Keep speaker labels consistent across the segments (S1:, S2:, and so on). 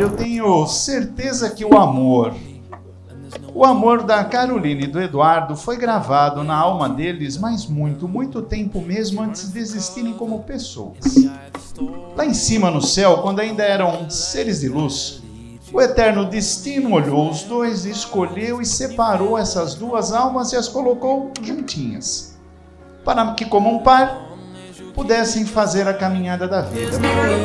S1: eu tenho certeza que o amor da Caroline e do Eduardo foi gravado na alma deles, mas muito, muito tempo mesmo antes de existirem como pessoas. Lá em cima no céu, quando ainda eram seres de luz, o eterno destino olhou os dois, escolheu e separou essas duas almas e as colocou juntinhas, para que como um par pudessem fazer a caminhada da vida.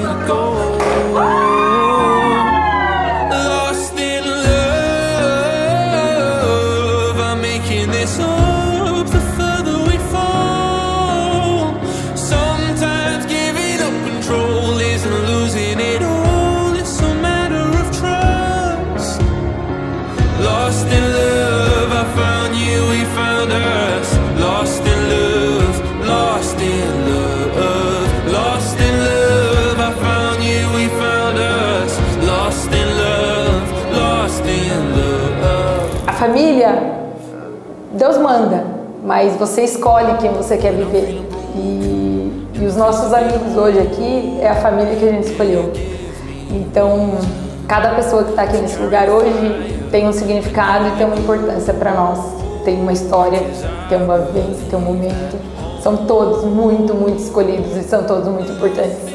S2: Família, Deus manda, mas você escolhe quem você quer viver. E os nossos amigos hoje aqui é a família que a gente escolheu. Então, cada pessoa que está aqui nesse lugar hoje tem um significado e tem uma importância para nós. Tem uma história, tem uma vivência, tem um momento. São todos muito, muito escolhidos e são todos muito importantes.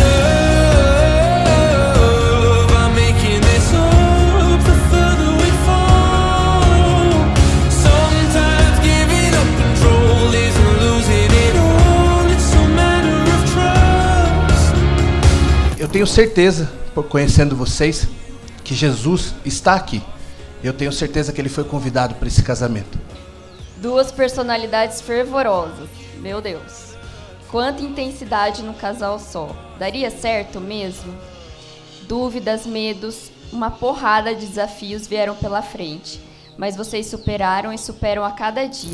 S3: Eu tenho certeza, por conhecendo vocês, que Jesus está aqui. Eu tenho certeza que ele foi convidado para esse casamento.
S4: Duas personalidades fervorosas. Meu Deus. Quanta intensidade no casal só. Daria certo mesmo? Dúvidas, medos, uma porrada de desafios vieram pela frente. Mas vocês superaram e superam a cada dia.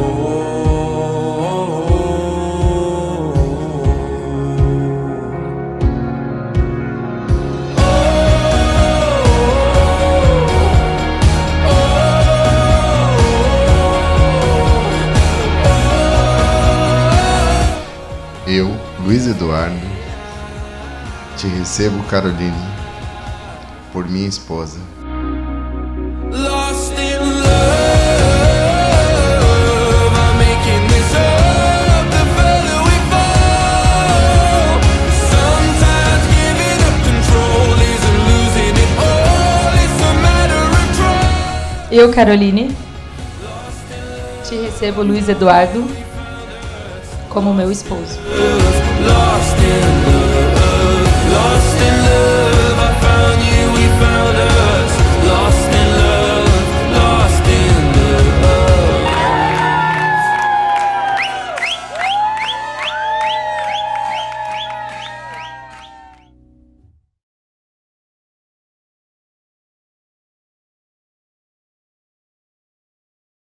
S5: Eu, Luiz Eduardo, te recebo, Caroline, por minha esposa.
S6: Eu, Caroline, te recebo, Luiz Eduardo, como meu esposo.